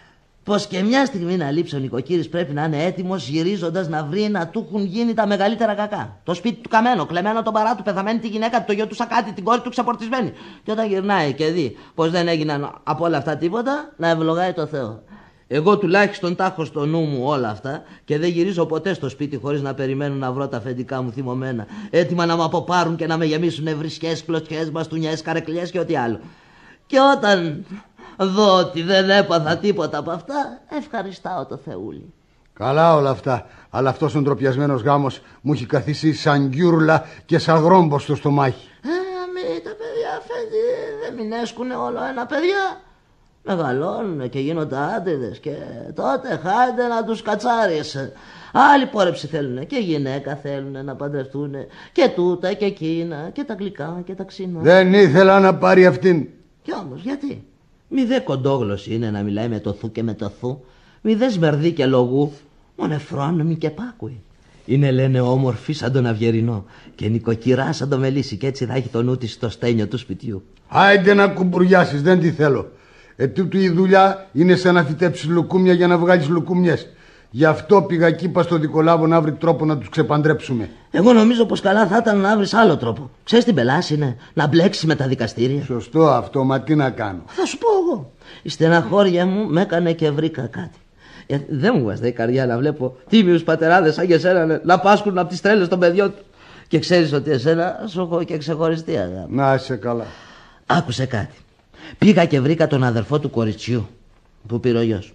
Πως και μια στιγμή να λείψει ο νοικοκύρης πρέπει να είναι έτοιμος γυρίζοντας να βρει να του έχουν γίνει τα μεγαλύτερα κακά. Το σπίτι του καμένο, κλεμμένο τον παρά του, πεθαμένη τη γυναίκα του, το γιο του σακάτι, την κόρη του ξεπορτισμένη. Και όταν γυρνάει και δει πως δεν έγιναν από όλα αυτά τίποτα, να ευλογάει το Θεό. Εγώ τουλάχιστον τα έχω στο νου μου όλα αυτά και δεν γυρίζω ποτέ στο σπίτι χωρίς να περιμένω να βρω τα αφεντικά μου θυμωμένα, έτοιμα να με αποπάρουν και να με γεμίσουν βρισιές, κλωτσιές, μπαστούνιες, καρεκλιές και ό,τι άλλο. Και όταν δω ότι δεν έπαθα τίποτα από αυτά, ευχαριστάω το Θεούλη. Καλά όλα αυτά, αλλά αυτός ο ντροπιασμένος γάμος μου έχει καθίσει σαν γκιούρλα και σαν γρόμπο στο στομάχι. Μη τα παιδιά, Αφέντη, δεν μηνέσκουνε όλο ένα παιδιά. Μεγαλώνουν και γίνονται άντριδες και τότε χάντε να τους κατσάρεις. Άλλη πόρεψη θέλουν και γυναίκα θέλουν να παντρευτούν και τούτα και εκείνα και τα γλυκά και τα ξινά. Δεν ήθελα να πάρει αυτήν. Κι όμως γιατί? Μη δε κοντόγλωση είναι να μιλάει με το θου και με το θου. Μη δε σμερδί και λογού. Μόνο φρόνομη και πάκουη. Είναι λένε όμορφη σαν τον Αυγερινό και νοικοκυρά σαν το Μελίσι και έτσι θα έχει το νου της στο στένιο του σπιτιού. Άιντε να κουμπουριάσεις, δεν τη θέλω. Τούτου η δουλειά είναι σαν να φυτέψεις λουκούμια για να βγάλεις λουκούμιες. Γι' αυτό πήγα εκεί, είπα στο Δικολάβο να βρει τρόπο να τους ξεπαντρέψουμε. Εγώ νομίζω πως καλά θα ήταν να βρεις άλλο τρόπο. Ξέρεις τι μπελάς είναι, να μπλέξεις με τα δικαστήρια. Σωστό αυτό, μα τι να κάνω. Θα σου πω εγώ. Η στεναχώρια μου με έκανε και βρήκα κάτι. Δεν μου βάζει η καρδιά να βλέπω τίμιους πατεράδες σαν και εσένα να πάσχουν από τις τρέλες των παιδιών του. Και ξέρεις ότι εσένα σου έχω και ξεχωριστή αγάπη. Να είσαι καλά. Άκουσε κάτι. Πήγα και βρήκα τον αδερφό του κοριτσιού που πήρε ο γιος.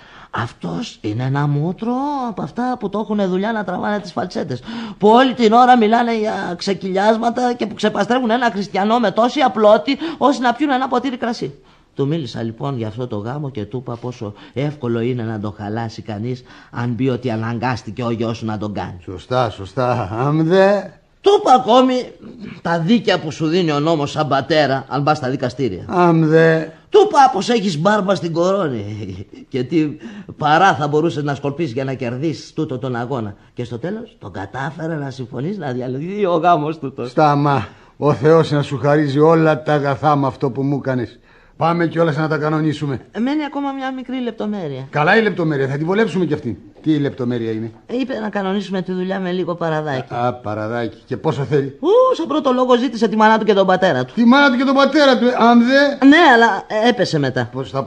Αυτός είναι ένα μούτρο από αυτά που το έχουν δουλειά να τραβάνε τις φαλτσέτες, που όλη την ώρα μιλάνε για ξεκυλιάσματα και που ξεπαστρέφουν ένα χριστιανό με τόση απλότη ώστε να πιούν ένα ποτήρι κρασί. Του μίλησα λοιπόν για αυτό το γάμο και του είπα πόσο εύκολο είναι να το χαλάσει κανείς αν πει ότι αναγκάστηκε ο γιος σου να τον κάνει. Σωστά, σωστά. Αμδε. Του είπα ακόμη τα δίκαια που σου δίνει ο νόμος σαν πατέρα αν πας στα δικαστήρια. Αμδε. Του είπα πως έχεις μπάρμπα στην κορώνη και τι παρά θα μπορούσες να σκορπίσεις για να κερδίσεις τούτο τον αγώνα. Και στο τέλος τον κατάφερα να συμφωνείς να διαλυθεί ο γάμος τούτο. Σταμά, ο Θεός να σου χαρίζει όλα τα αγαθά με αυτό που μου έκανες. Πάμε κιόλας να τα κανονίσουμε. Μένει ακόμα μια μικρή λεπτομέρεια. Καλά η λεπτομέρεια, θα τη βολέψουμε κι αυτή. Τι η λεπτομέρεια είναι? Είπε να κανονίσουμε τη δουλειά με λίγο παραδάκι. Α, παραδάκι. Και πόσο θέλει? Σαν πρώτο λόγο ζήτησε τη μάνα του και τον πατέρα του. Τη μάνα του και τον πατέρα του, αν δε. Ναι, αλλά έπεσε μετά. Πόσα?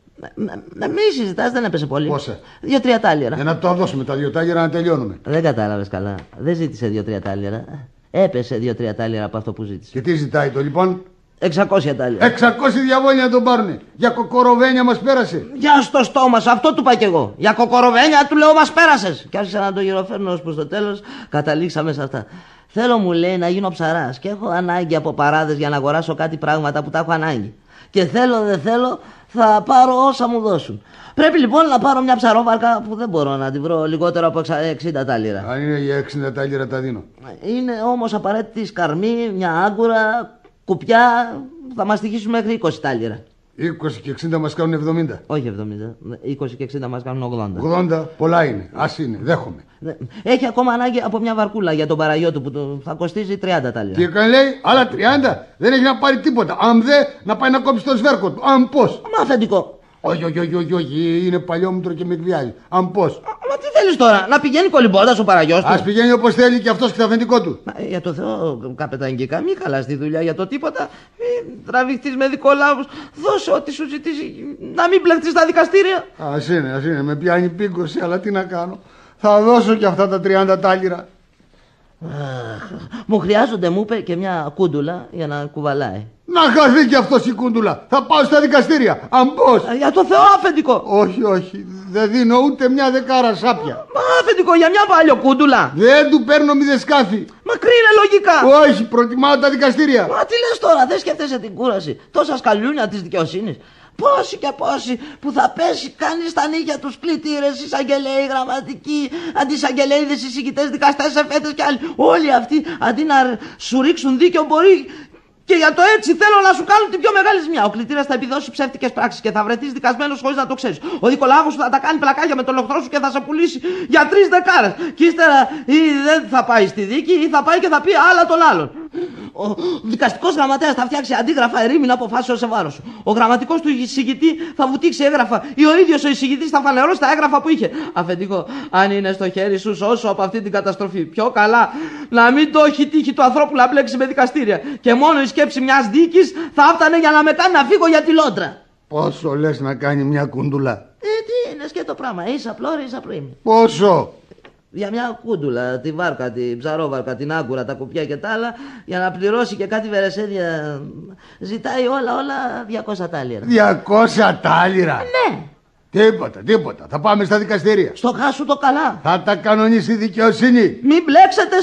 Μη συζητάς, δεν έπεσε πολύ. Πόσα? 2-3 τάλιρα. Να το δώσουμε τα 2 τάλιρα να τελειώνουμε. Δεν κατάλαβες καλά. Δεν ζήτησε 2-3 τάλιρα. Έπεσε 2-3 τάλιρα από αυτό που ζήτησε. Και τι ζητάει το λοιπόν? 600 τάλιρα. 600 διαβόλια να τον πάρουνε. Για κοκοροβένια μας πέρασε. Για στο στόμα σου, αυτό του είπα κι εγώ. Για κοκοροβένια του λέω μας πέρασες. Και άρχισα να το γυροφέρνω ως προς το τέλος. Καταλήξαμε σε αυτά. Θέλω, μου λέει, να γίνω ψαράς και έχω ανάγκη από παράδες για να αγοράσω κάτι πράγματα που τα έχω ανάγκη. Και θέλω δεν θέλω θα πάρω όσα μου δώσουν. Πρέπει λοιπόν να πάρω μια ψαρόβαρκα που δεν μπορώ να τη βρω λιγότερο από 60 τάλιρα. Αν είναι για 60 τάλιρα τα δίνω. Είναι όμως απαραίτητη σκαρμή, μια άγκουρα, κουπιά, θα μας τυχήσουν μέχρι 20 τάλιρα. 20 και 60 μας κάνουν 70. Όχι 70, 20 και 60 μας κάνουν 80. 80 πολλά είναι, ας είναι, δέχομαι. Έχει ακόμα ανάγκη από μια βαρκούλα για τον παραγιό του που θα κοστίζει 30 τάλιρα. Τι έκανε, λέει, άλλα 30, δεν έχει να πάρει τίποτα. Αν δε, να πάει να κόψει το σβέρκο του. Αν πώς? Μα αφεντικό. Όχι, είναι παλιόμουτρο και με εκβιάζει. Αν πώς? Μα τι θέλεις τώρα, να πηγαίνει κολυμπώντας ο παραγιός του? Ας πηγαίνει όπως θέλει και αυτός και το αφεντικό του. Για το Θεό, καπετανγκικά, μη χαλάς τη δουλειά για το τίποτα. Μην τραβηχτείς με δικολάβους. Δώσε ό,τι σου ζητήσει, να μην μπλεχτείς στα δικαστήρια. Ας είναι, με πιάνει πίγκωση, αλλά τι να κάνω. Θα δώσω και αυτά τα 30 τάλιρα. Μου χρειάζονται, μου είπε, και μια κούντουλα για να κουβαλάει. Να χαθεί κι αυτός η κούντουλα. Θα πάω στα δικαστήρια. Αν πώς? Για το Θεό, αφεντικό. Όχι, δεν δίνω ούτε μια δεκάρα σάπια. Μα αφεντικό, για μια παλιό κούντουλα. Δεν του παίρνω μηδεσκάφη. Μακρύ είναι λογικά. Όχι, προτιμάω τα δικαστήρια. Μα τι λες τώρα, δεν σκέφτεσαι την κούραση. Τόσα σκαλιούνια της δικαιοσύνης. Πόσοι και πόσοι που θα πέσει κανείς στα νύχια τους κλητήρες, εισαγγελέοι, γραμματικοί, αντισαγγελέιδες, εισηγητές, δικαστές, εφέτες και άλλοι. Όλοι αυτοί αντί να σου ρίξουν δίκαιο μπορεί και για το έτσι θέλω να σου κάνουν την πιο μεγάλη ζημιά. Ο κλητήρας θα επιδώσει ψεύτικες πράξεις και θα βρεθείς δικασμένος χωρίς να το ξέρεις. Ο δικολάβος σου θα τα κάνει πλακάκια με τον λοχτρό σου και θα σε πουλήσει για 3 δεκάρες. Και ύστερα ή δεν θα πάει στη δίκη ή θα πάει και θα πει άλλα τον άλλον. Ο δικαστικός γραμματέας θα φτιάξει αντίγραφα ερήμην αποφάσεως σε βάρος σου. Ο γραμματικός του εισηγητή θα βουτήξει έγγραφα ή ο ίδιος ο εισηγητής θα φανερώσει τα έγγραφα που είχε. Αφεντικό, αν είναι στο χέρι σου σώσω από αυτή την καταστροφή. Πιο καλά να μην το έχει τύχει του ανθρώπου να μπλέξει με δικαστήρια. Και μόνο η σκέψη μιας δίκης θα έφτανε για να με κάνει να φύγω για τη λόντρα. Πόσο λες να κάνει μια κουντούλα? Τι είναι, είναι σκέτο πράγμα. Ίσα πλώρη, ίσα προήμη. Πόσο? Για μια κούντουλα, τη βάρκα, την ψαρόβαρκα, την άγκουρα, τα κουπιά και τα άλλα, για να πληρώσει και κάτι βερεσέδια. Ζητάει όλα 200 τάλιρα. 200 τάλιρα? Ναι. Τίποτα. Θα πάμε στα δικαστήρια. Στο χάσου το καλά. Θα τα κανονίσει η δικαιοσύνη. Μην μπλέξετε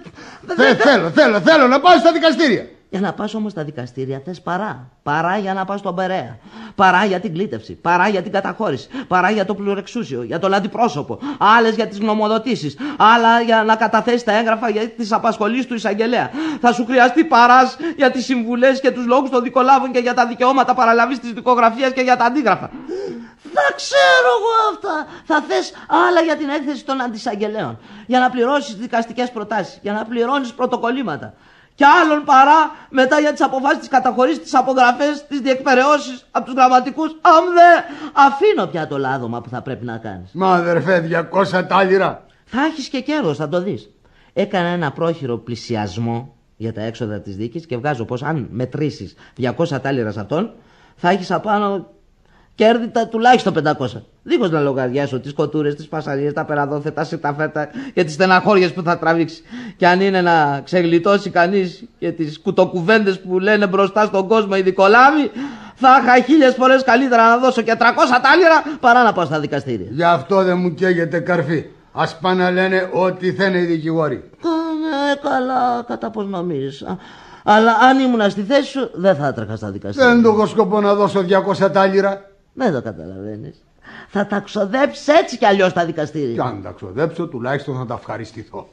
σε... Θέλω να πάω στα δικαστήρια. Για να πας όμως στα δικαστήρια θες παρά. Παρά για να πας στον Περαία. Παρά για την κλήτευση. Παρά για την καταχώρηση. Παρά για το πλουρεξούσιο. Για το αντιπρόσωπο. Άλλες για τις γνωμοδοτήσεις. Άλλα για να καταθέσει τα έγγραφα για τις απασχολήσεις του εισαγγελέα. Θα σου χρειαστεί παράς για τις συμβουλές και τους λόγους των δικολάβων και για τα δικαιώματα παραλαβής της δικογραφίας και για τα αντίγραφα. Θα ξέρω εγώ αυτά. Θα θες άλλα για την έκθεση των αντισαγγελέων. Για να πληρώσεις δικαστικές προτάσεις. Για να πληρώνεις πρωτοκολλήματα. Και άλλον παρά μετά για τις αποφάσεις, τις καταχωρήσεις, τις απογραφές, τις διεκπεραιώσεις από τους γραμματικούς. Αν δεν αφήνω πια το λάδωμα που θα πρέπει να κάνεις. Μα αδερφέ, 200 τάλιρα. Θα έχεις και καιρός, θα το δεις. Έκανα ένα πρόχειρο πλησιασμό για τα έξοδα της δίκης και βγάζω πως αν μετρήσεις 200 τάλιρα σε αυτόν θα έχεις απάνω κέρδη τουλάχιστον 500. Δίχως να λογαριάσω τις κοτούρες, τις πασαρίες, τα περαδόθετα, τα σιταφέτα και τις στεναχώριες που θα τραβήξει. Και αν είναι να ξεγλιτώσει κανείς και τις κουτοκουβέντες που λένε μπροστά στον κόσμο οι δικολάβοι, θα είχα 1000 φορές καλύτερα να δώσω και 300 τάλιρα παρά να πάω στα δικαστήρια. Γι' αυτό δεν μου καίγεται καρφί. Ας πάνε να λένε ό,τι θένε οι δικηγόροι. Καλά, κατά πως νομίζεις. Αλλά αν ήμουν στη θέση σου δεν θα έτρεχα στα δικαστήρια. Δεν το έχω σκοπό να δώσω 200 τάλιρα. Δεν το καταλαβαίνεις. Θα τα ξοδέψεις έτσι κι αλλιώς στα δικαστήρια. Και αν τα ξοδέψω, τουλάχιστον θα τα ευχαριστηθώ.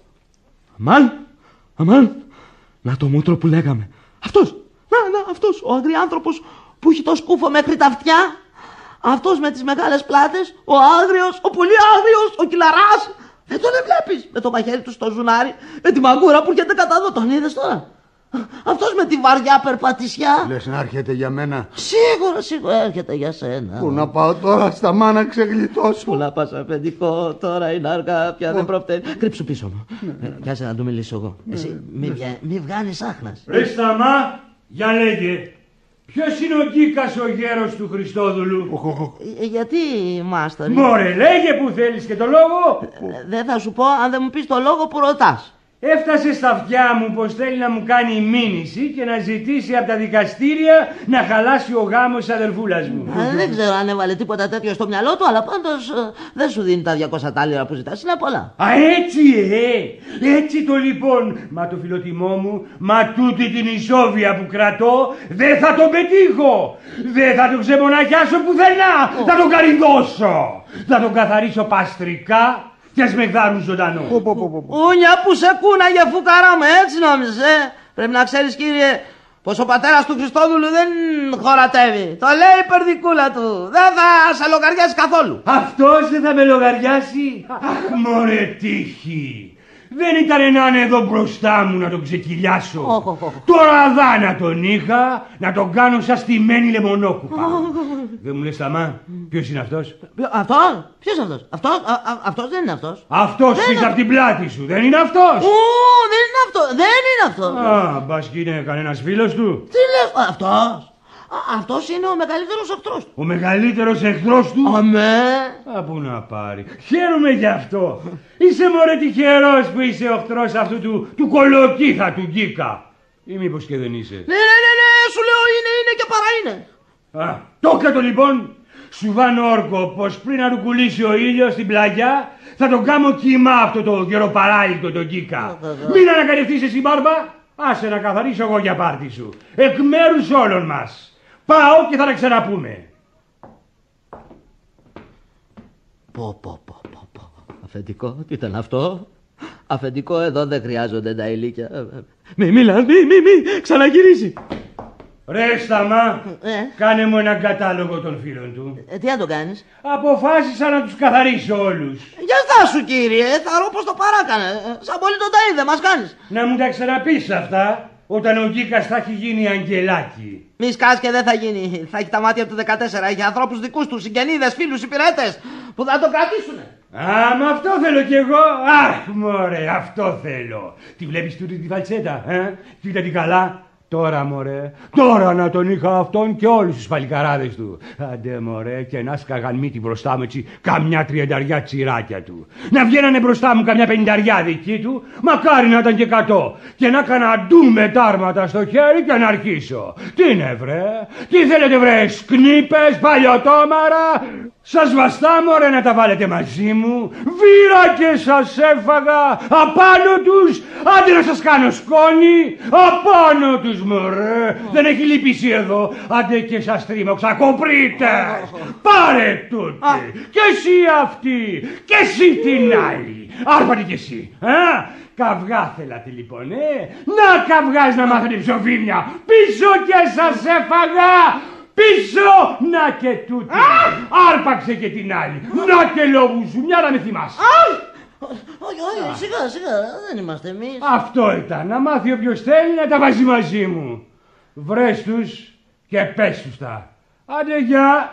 Αμάν, να το μούτρο που λέγαμε. Αυτός, αυτός ο αγριάνθρωπος που έχει το σκούφο μέχρι τα αυτιά. Αυτός με τις μεγάλες πλάτες, ο άγριος, ο πολύ άγριος, ο κυλαράς. Δεν τον βλέπεις με το μαχαίρι του στο ζουνάρι, με τη μαγκούρα που έρχεται κατά εδώ. Τον είδες τώρα? Αυτός με τη βαριά περπατησιά. Λες να έρχεται για μένα? Σίγουρα έρχεται για σένα. Πού να πάω τώρα, στα μάνα ξεγλιτώσω? Πού να πας αφεντικό, τώρα είναι αργά, πια δεν προφταίνει. Κρύψου πίσω μου. Κάτσε να του μιλήσω εγώ. Εσύ μη βγάνεις άχνας. Ρε Σταμά, για λέγε. Ποιος είναι ο Γκίκας ο γέρος του Χριστόδουλου? Γιατί, μάστορη? Μωρέ, λέγε που θέλεις και το λόγο. Δεν θα σου πω αν δεν μου πεις το λόγο που ρωτάς. Έφτασε στα αυτιά μου πως θέλει να μου κάνει μήνυση και να ζητήσει από τα δικαστήρια να χαλάσει ο γάμος της αδελφούλας μου. Δεν ξέρω αν έβαλε τίποτα τέτοιο στο μυαλό του, αλλά πάντως δεν σου δίνει τα 200 τάλιρα που ζητάς, είναι πολλά. Α, έτσι έτσι το λοιπόν. Μα το φιλοτιμό μου, μα τούτη την ισόβια που κρατώ δεν θα τον πετύχω. Δεν θα τον ξεμοναχιάσω πουθενά. Θα τον καρυδώσω. Θα τον καθαρίσω παστρικά. Και ας με γδάρουν ζωντανό. Ούνια που σε κούναγε φουκαρά μου, έτσι νόμιζε. Πρέπει να ξέρεις κύριε πως ο πατέρας του Χριστόδουλου δεν χωρατεύει. Το λέει η περδικούλα του. Δεν θα σε λογαριάσει καθόλου. Αυτός δεν θα με λογαριάσει? Αχ, μωρέ τύχη. Δεν ήταν να είναι εδώ μπροστά μου να τον ξεκυλιάσω. Τώρα δά να τον είχα, να τον κάνω σαν στημένη λεμονόκουπα. Δεν μου λες Σταμά, ποιος είναι αυτός? Αυτός? Ποιος είναι αυτός? Αυτός δεν είναι αυτός. Αυτός πίσω από την πλάτη σου, δεν είναι αυτός? Δεν είναι αυτό, δεν είναι αυτός. Α, μπας και είναι κανένας φίλος του? Τι λες, αυτός? Αυτός είναι ο μεγαλύτερος εχθρός του. Ο μεγαλύτερος εχθρός του? Αμέ. Α, πού να πάρει. Χαίρομαι γι' αυτό. Είσαι μωρέ τυχερός που είσαι ο εχθρός αυτού του κολοκύθα του Γκίκα. Ή μήπως και δεν είσαι? Ναι, σου λέω είναι και παρά είναι. Α, το έκατο λοιπόν. Σου βάνω όρκο πως πριν να του κουλήσει ο ήλιος στην πλαγιά θα τον κάνω κύμα αυτό το γεροπαράλιτο τον Γκίκα. Μην ανακαλυφθείς εσύ μπάρμπα. Άσε να καθαρίσω εγώ για πάρτι σου. Εκ μέρους όλων μας. Πάω και θα τα ξαναπούμε. Πω. Αφεντικό, τι ήταν αυτό? Αφεντικό, εδώ δεν χρειάζονται τα ηλίκια. Μη ξαναγυρίσει. Ρε Σταμά, κάνε μου έναν κατάλογο των φίλων του. Τι να το κάνεις? Αποφάσισα να τους καθαρίσω όλους. Για στάσου κύριε, θα ρω πως το παράκανε. Σαν πολύ το ταΐδε μας κάνεις. Να μου τα ξαναπείς αυτά όταν ο Γκίκας θα έχει γίνει αγγελάκι. Μη σκάς και δεν θα γίνει. Θα έχει τα μάτια του 14. Έχει ανθρώπους δικούς του, συγγενείδες, φίλους, υπηρέτες που θα το κρατήσουνε. Α, μα αυτό θέλω κι εγώ. Αχ, μωρέ, αυτό θέλω. Τη βλέπεις τούτη τη φαλτσέτα, κοίτα την καλά. Τώρα μωρέ, τώρα να τον είχα αυτόν και όλους τους παλικαράδες του. Άντε μωρέ, και να σκαγαν μύτη μπροστά μου έτσι καμιά 30 τσιράκια του. Να βγαίνανε μπροστά μου καμιά 50 δική του, μακάρι να ήταν και 100. Και να έκανα ντου με τάρματα στο χέρι και να αρχίσω. Τι είναι βρε, τι θέλετε βρε, σκνίπες, παλιωτόμαρα. Σας βαστά μωρέ να τα βάλετε μαζί μου. Βήρα και σας έφαγα απάνω τους. Άντε να σας κάνω σκόνη απάνω τους μωρέ. Δεν έχει λυπήσει εδώ. Άντε και σας τρίμωξα κοπρίτες. Πάρε τούτη. Και εσύ αυτή. Και εσύ την άλλη. Άρπατε κι εσύ. Καυγά θέλατε λοιπόν, Να καυγάς να μάθετε ψοφίμια. Πίσω και σας έφαγα. Πίσω! Να και τούτη! Άρπαξε και την άλλη! Να και λόγου σου, μια να με θυμάσαι! Όχι, σιγά, δεν είμαστε εμείς. Αυτό ήταν, να μάθει όποιος θέλει να τα βάζει μαζί μου. Βρες τους και πες τους τα. Άντε γεια!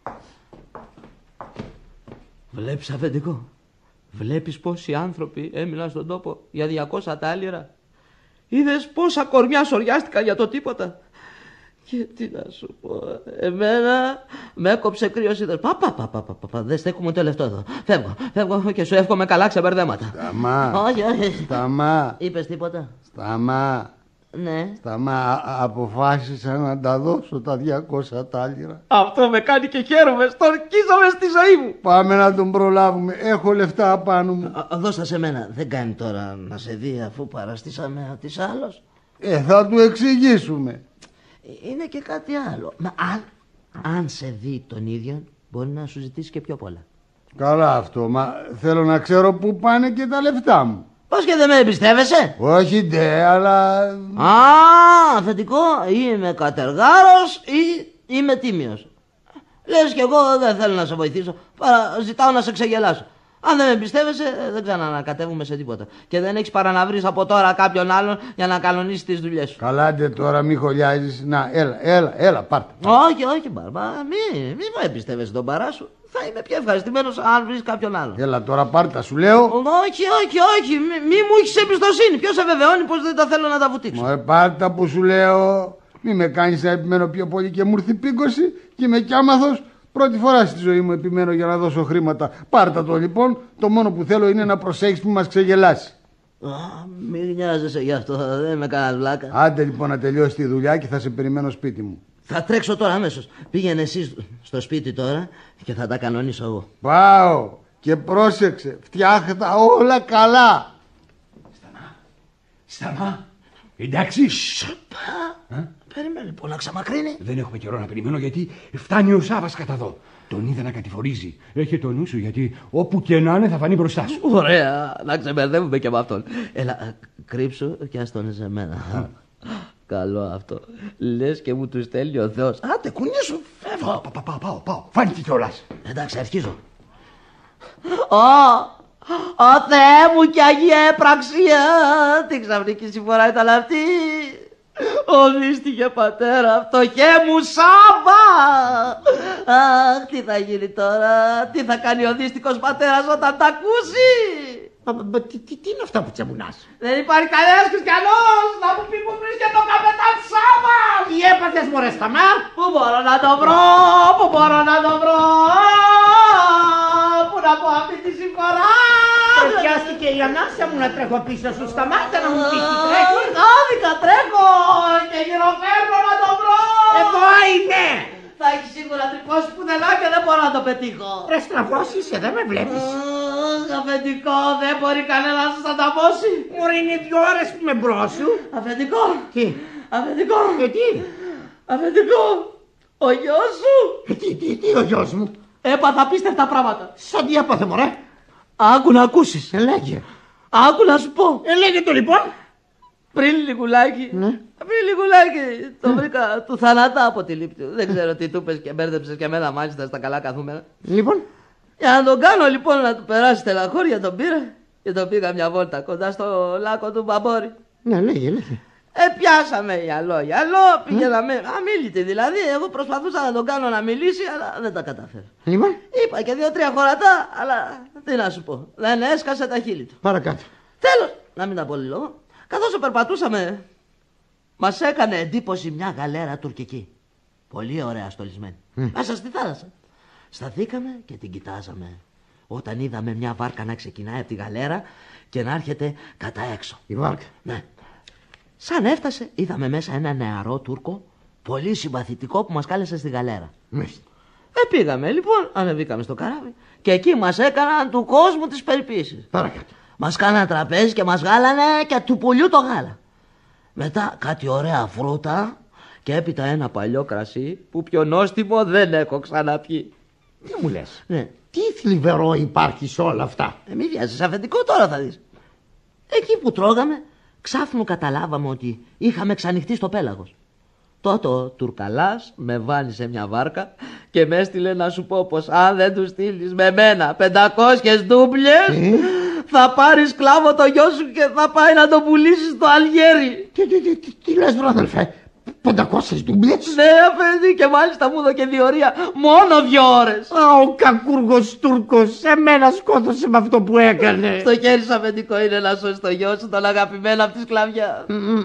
Βλέπεις αφεντικό, βλέπεις πόσοι άνθρωποι έμειναν στον τόπο για 200 τάλιρα. Είδες πόσα κορμιά σοριάστηκαν για το τίποτα. Και τι να σου πω, εμένα με έκοψε κρύος είδος. Παπα, δεν στέκουμε ούτε λεφτό εδώ. Φεύγω και σου εύχομαι καλά ξεμπερδέματα. Σταμά. Όχι. Σταμά. Είπες τίποτα? Σταμά. Ναι. Σταμά, αποφάσισα να τα δώσω τα 200 τάλιρα. Αυτό με κάνει και χαίρομαι, στορκίζομαι στη ζωή μου. Πάμε να τον προλάβουμε, έχω λεφτά απάνω μου. Δώστα σε μένα, δεν κάνει τώρα να σε δει αφού παραστήσαμε της άλλος. Θα του εξηγήσουμε. Είναι και κάτι άλλο. Μα αν σε δει τον ίδιο, μπορεί να σου ζητήσει και πιο πολλά. Καλά αυτό, μα θέλω να ξέρω πού πάνε και τα λεφτά μου. Πώς και δεν με εμπιστεύεσαι? Όχι ντε, αλλά... Αφεντικό, είμαι κατεργάρος ή είμαι τίμιος. Λες κι εγώ δεν θέλω να σε βοηθήσω, παρά ζητάω να σε ξεγελάσω. Αν δεν με εμπιστεύεσαι, δεν ξανανακατεύουμε σε τίποτα. Και δεν έχεις παρά να βρεις από τώρα κάποιον άλλον για να κανονίσεις τις δουλειές σου. Καλάτε τώρα, μη χωλιάζεις. Να, έλα, πάρτε. Όχι, Μπαρμπά, μη με εμπιστεύεσαι τον παρά σου. Θα είμαι πιο ευχαριστημένος αν βρεις κάποιον άλλον. Έλα τώρα, πάρτα, σου λέω. Όχι, μη μου έχεις εμπιστοσύνη. Ποιος σε βεβαιώνει πως δεν τα θέλω να τα βουτήξω? Πάρτα που σου λέω. Μη με κάνεις να επιμένω πιο πολύ και μου έρθει πίκωση και είμαι κι άμαθος. Πρώτη φορά στη ζωή μου επιμένω για να δώσω χρήματα. Πάρτα το λοιπόν. Το μόνο που θέλω είναι να προσέχεις που μας ξεγελάσει. Μην νοιάζεσαι γι' αυτό, δεν με κάνας βλάκα. Άντε λοιπόν να τελειώσει τη δουλειά και θα σε περιμένω σπίτι μου. Θα τρέξω τώρα αμέσως. Πήγαινε εσύ στο σπίτι τώρα και θα τα κανονίσω εγώ. Πάω και πρόσεξε. Φτιάχτα όλα καλά. Σταμά. Εντάξει. Περίμενε λοιπόν να ξαμακρύνει. Δεν έχουμε καιρό να περιμένω γιατί φτάνει ο Σάβας κατά εδώ. Τον είδα να κατηφορίζει. Έχει το νου σου γιατί όπου και να είναι θα φανεί μπροστά σου. Ωραία, να ξεμπερδεύουμε και με αυτόν. Έλα, κρύψου και ας τον σε μένα. Καλό αυτό. Λες και μου του στέλνει ο Θεός. Άντε, κουνήσου, φεύγω. Πάω. Φάνηκε κιόλας. Εντάξει, αρχίζω. Ω Θεέ μου και Αγία Έπραξια. Τι ξαφνική συμφορά ήταν αυτή. Οδύστηκε πατέρα, φτωχέ μου Σάβα. Αχ, τι θα γίνει τώρα, τι θα κάνει ο δύστικος πατέρας όταν τα ακούσει? Τι είναι αυτά που τσαμουνάς? Δεν υπάρχει κανένας χριστιανός να μου πει που βρίσκεται ο καπετάν Σάβα. Τι έπαθες μωρέ Σταμά? Πού μπορώ να το βρω, πού να πω αυτή τη συμφορά? Πιάστηκε η ανάσα μου να τρέχω πίσω σου. Σταμάτα να μου πεις τι τρέχει. Άδικα τρέχω και γυροφέρνω να το βρω. Εδώ είναι. Θα έχει σίγουρα τρυπώσει πουθενά και δεν μπορώ να το πετύχω. Ρε στραβός είσαι, δεν με βλέπεις. Αφεντικό, δεν μπορεί κανένας να τα δώσει. Μωρέ είναι 2 ώρες που είμαι μπρος σου. Αφεντικό. Τι? Αφεντικό. Τι? Αφεντικό. Ο γιος σου. Τι ο γιος μου? Έπαθα απίστευτα πράγματα. Σαν τι έπαθε μωρέ? Άκου να ακούσεις. Λέγε. Άκου να σου πω. Λέγε το λοιπόν. Πριν λιγουλάκι, το βρήκα του θανατά από τη λύπη του. Δεν ξέρω τι του είπες και μπέρδεψες και εμένα μάλιστα στα καλά καθούμενα. Λοιπόν. Για να τον κάνω λοιπόν να του περάσει τελαχώρια τον πήρα και τον πήγα μια βόλτα κοντά στο λάκκο του Μπαμπόρη. Ναι, λέγε. Πιάσαμε γυαλό, πηγαίναμε αμίλητη δηλαδή. Εγώ προσπαθούσα να τον κάνω να μιλήσει, αλλά δεν τα καταφέρω. Λοιπόν. Είπα και 2-3 χωρατά, αλλά τι να σου πω. Δεν έσκασε τα χείλη του. Παρακάτω. Τέλος, να μην τα πω λίγο. Καθώς περπατούσαμε, Μας έκανε εντύπωση μια γαλέρα τουρκική. Πολύ ωραία στολισμένη. Μέσα στη θάλασσα. Σταθήκαμε και την κοιτάζαμε. Όταν είδαμε μια βάρκα να ξεκινάει από τη γαλέρα και να έρχεται κατά έξω. Η βάρκα. Ναι. Σαν έφτασε, είδαμε μέσα ένα νεαρό Τούρκο, πολύ συμπαθητικό, που μας κάλεσε στη γαλέρα. Πήγαμε λοιπόν, ανεβήκαμε στο καράβι και εκεί μας έκαναν του κόσμου τις περιποίησεις. Παρακάτω. Μας κάνανε τραπέζι και μας γάλανε και του πουλιού το γάλα. Μετά κάτι ωραία φρούτα και έπειτα ένα παλιό κρασί που πιο νόστιμο δεν έχω ξαναπιεί. Τι μου λες? Ναι. Τι θλιβερό υπάρχει σε όλα αυτά? Μη βιάζεις, αφεντικό, τώρα θα δεις. Εκεί που τρώγαμε, ξάφνου καταλάβαμε ότι είχαμε ξανοιχτεί στο πέλαγος. Τότε ο Τουρκαλάς με βάλει σε μια βάρκα και με έστειλε να σου πω πως αν δεν του στείλεις με μένα 500 ντούμπλες θα πάρεις σκλάβο το γιο σου και θα πάει να το πουλήσει στο Αλγέρι. Τι λες, βράδελφε? 500 ντούμπλες? Ναι, αφέντη, και μάλιστα μου έδωκε διορία μόνο 2 ώρες. Ο κακούργος Τούρκος εμένα σκότωσε με αυτό που έκανε. Στο χέρι σου, αφεντικό, είναι να σώσει το γιο σου, τον αγαπημένο από τη σκλαβιά.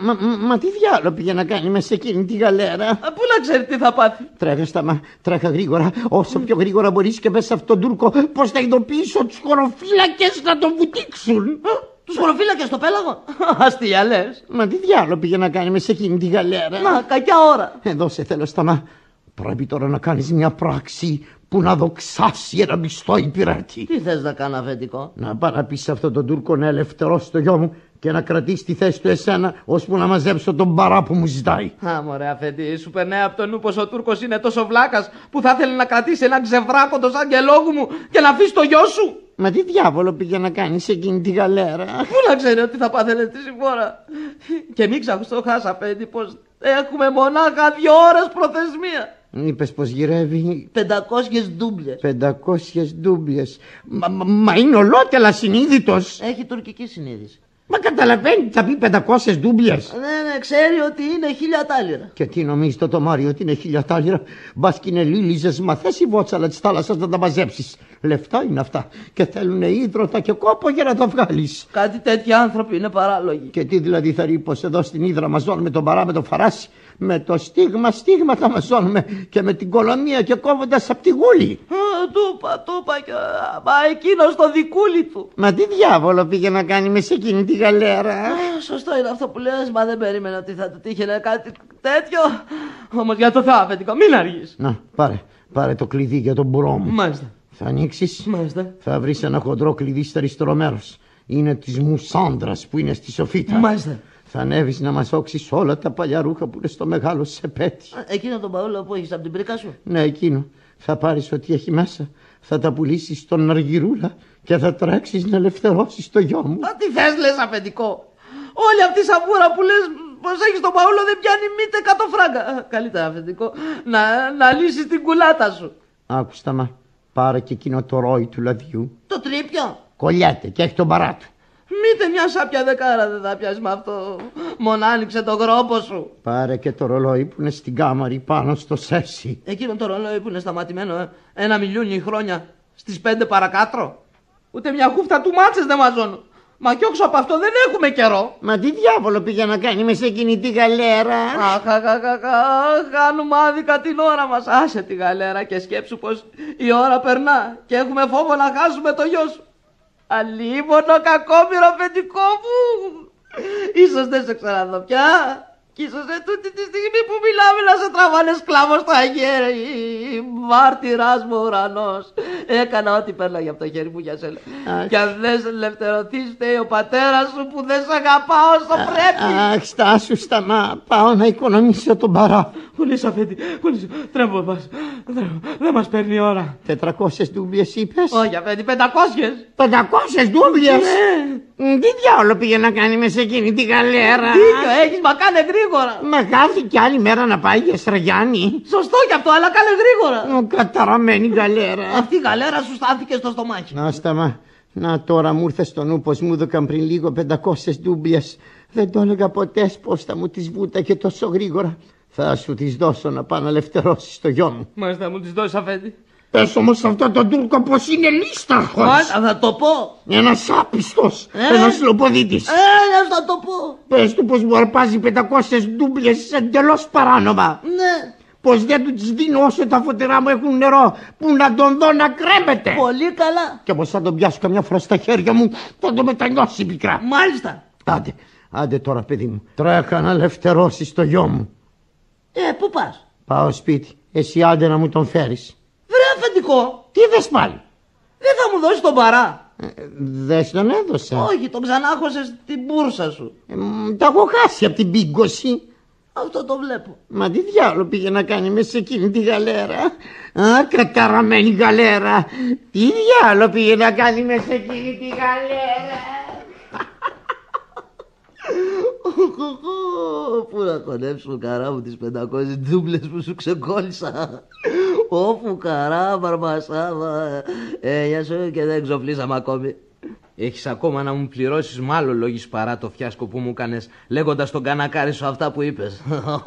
Μα τι διάλογο πήγε να κάνει μέσα σε εκείνη τη γαλέρα? Πού να ξέρει τι θα πάθει. Τρέχα, Σταμά, τρέχα γρήγορα. Όσο πιο γρήγορα μπορείς και πες σε αυτόν τον Τούρκο πως θα ειδοποιήσω τους χωροφύλακες να τον βουτήξουν. Τους χωροφύλακες στο πέλαγο? Αστεία λες. Μα τι διάλογο πήγε να κάνει μέσα σε εκείνη τη γαλέρα? Να, κακιά ώρα. Εδώ σε θέλω, Σταμά. Πρέπει τώρα να κάνεις μια πράξη που να δοξάσει ένα μισθό υπηρέτη. Τι θες να κάνω, αφεντικό? Να πάω να πεις σε αυτόν τον Τούρκο να ελευθερώσει το γιο μου και να κρατήσει τη θέση του εσένα, ώσπου να μαζέψω τον παρά που μου ζητάει. Α, μωρέ, αφέντη, σου περνάει από το νου πως ο Τούρκος είναι τόσο βλάκας που θα ήθελε να κρατήσει έναν ξεβράκοντο σαν και λόγου μου και να αφήσει το γιο σου. Μα τι διάβολο πήγε να κάνει σε εκείνη τη γαλέρα? Πού να ξέρει ότι θα πάθαινε τη συμφόρα. Και μην ξαχωστοχάς, αφέντη, πως έχουμε μονάχα 2 ώρες προθεσμία. Είπες πως γυρεύει 500 ντούμπλες. 500 ντούμπλες. Μα είναι ολότελα συνείδητος. Έχει τουρκική συνείδηση. Μα καταλαβαίνει θα πει 500 ντούμπλες. Ναι, ξέρει ότι είναι 1000 τάλιρα. Και τι νομίζει το Μάριο ότι είναι 1000 τάλιρα? Μπας κι είναι λίλιζες, μα θες η βότσαλα της θάλασσας να τα μαζέψεις. Λεφτά είναι αυτά και θέλουν ίδρωτα και κόπο για να τα βγάλεις. Κάτι τέτοιοι άνθρωποι είναι παράλογοι. Και τι δηλαδή θα ρίπως εδώ στην Ύδρα μαζώνουμε τον παρά με το φαράσι? Με το στίγμα τα μαζώνουμε και με την κολομία και κόβοντας απ' τη γούλη. Του είπα και μα εκείνος το δικούλι του. Μα τι διάβολο πήγε να κάνει με σε εκείνη τη γαλέρα? Σωστό είναι αυτό που λες, μα δεν περίμενα ότι θα του τύχαινε κάτι τέτοιο. Όμως για το Θεό, αφεντικό, μην αργείς. Να, πάρε το κλειδί για τον μπουρό μου. Μάλιστα. Θα ανοίξεις. Μάλιστα. Θα βρεις ένα χοντρό κλειδί στο αριστερό μέρος. Είναι της Μουσάνδρας που είναι στη Σοφίτα. Μάλιστα. Θα ανέβεις να μας όξεις όλα τα παλιά ρούχα που είναι στο μεγάλο σεπέτι. Εκείνο τον παόλο που έχεις από την πρίκα σου? Ναι, εκείνο. Θα πάρεις ό,τι έχει μέσα. Θα τα πουλήσεις στον Αργυρούλα και θα τρέξεις να ελευθερώσεις το γιο μου. Τι θες λες, αφεντικό? Όλη αυτή η σαβούρα που λες πως έχεις τον παόλο δεν πιάνει μήτε 100 φράγκα. Καλύτερα, αφεντικό, να λύσεις την κουλάτα σου. Άκουστα, μα πάρε και εκείνο το ρόι του λαδιού. Το τρίπιο? Κολλιέται και έχει τον παρά του. Μήτε μια σάπια δεκάρα δεν θα πιάσει με αυτό. Μόνο άνοιξε το γρόπο σου. Πάρε και το ρολόι που είναι στην κάμαρη πάνω στο σέσι. Εκείνο το ρολόι που είναι σταματημένο, 1 μιλιούνι χρόνια στις 5 παρακάτω. Ούτε μια χούφτα του μάτσες δεν μαζώνω. Μα κι όξω από αυτό δεν έχουμε καιρό. Μα τι διάβολο πήγε να κάνει με σε εκείνη τη γαλέρα? Χάνουμε άδικα την ώρα μας. Άσε τη γαλέρα και σκέψου πως η ώρα περνά και έχουμε φόβο να χάσουμε το γιο σου. Αλίμονο κακόμοιρο αφεντικό μου. Ίσως δεν σε ξαναδώ πια. Κι ίσως τούτη τη στιγμή που μιλάμε να σε τραβάνε σκλάβο στο αγέρι. Μάρτυρας μου ουρανός. Έκανα ό,τι πέρναγε από το χέρι μου για σένα. Και αν δεν σε ελευθερωθείς φταίει ο πατέρας σου που δεν σε αγαπάω όσο πρέπει. Αχ, στάσου, Σταμά. Πάω να οικονομήσω τον παρά. Πουλής, αφέντη, πουλής. Τρέμω μας. Δεν μας παίρνει η ώρα. 400 ντούμπιες είπες? Όχι, αφέντη, 500. 500 ντούμπιες? Τι διάολο πήγε να κάνει με σε εκείνη τη γαλέρα? Δίκιο έχεις, μα κάνε γρήγορα. Με χάθηκε άλλη μέρα να πάει για Στραγιάννη. Σωστό κι αυτό, αλλά κάνε γρήγορα. Καταραμένη γαλέρα. Αυτή η γαλέρα σου στάθηκε στο στομάχι. Να, Σταμά. Να, τώρα μου ήρθε στο νου πως μου έδωκαν πριν λίγο 500 ντούμπιες. Δεν το έλεγα ποτέ πως θα μου τις βούταγε τόσο γρήγορα. Θα σου τις δώσω να πάω να ελευθερώσεις το γιο μου. Μάλιστα, μου τις δώσεις, αφέντη. Πες όμως σε αυτόν τον Τούρκο πως είναι λίσταρχος. Μάλιστα, θα το πω. Ένας άπιστος, ένας λοποδίτης. Θα το πω. Πες του πως μου αρπάζει 500 ντούμπλες εντελώς παράνομα. Ναι. Πως δεν του τις δίνω όσο τα φωτιά μου έχουν νερό, που να τον δω να κρέμεται. Πολύ καλά. Και πως θα τον πιάσω καμιά φορά στα χέρια μου, θα τον μετανιώσει πικρά. Μάλιστα. Άντε τώρα παιδί μου, τρέχα να ελευθερώσεις το γιο μου. Πού πας? Πάω σπίτι, εσύ άντε να μου τον φέρεις. Βρε αφεντικό. Τι δες πάλι? Δεν θα μου δώσεις τον παρά? Δεν τον έδωσα. Όχι, τον ξανάχωσες στην μπούρσα σου. Τα έχω χάσει από την πίγκωση. Αυτό το βλέπω. Μα τι διάλογο πήγε να κάνει μέσα σε εκείνη τη γαλέρα. Α, καταραμένη γαλέρα. Τι διάλογο πήγε να κάνει μέσα σε εκείνη τη γαλέρα. Πού να χωνέψω καρά μου τις 500 ντούμπλες που σου ξεκόλλησα. Όπου καρά Μπαρμπασάβα. Γεια σου και δεν εξοπλίσαμε ακόμη. Έχεις ακόμα να μου πληρώσεις μάλλον λόγης παρά το φιάσκο που μου κάνες λέγοντας τον κανακάρι σου αυτά που είπες.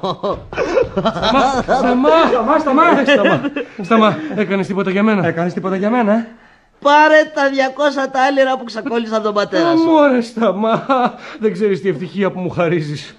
Σταμά, έκανες τίποτα για μένα? Πάρε τα 200 τα άλυρα που ξεκόλλησαν τον πατέρα σου. Μωρέ Σταμά, δεν ξέρεις τι ευτυχία που μου χαρίζεις.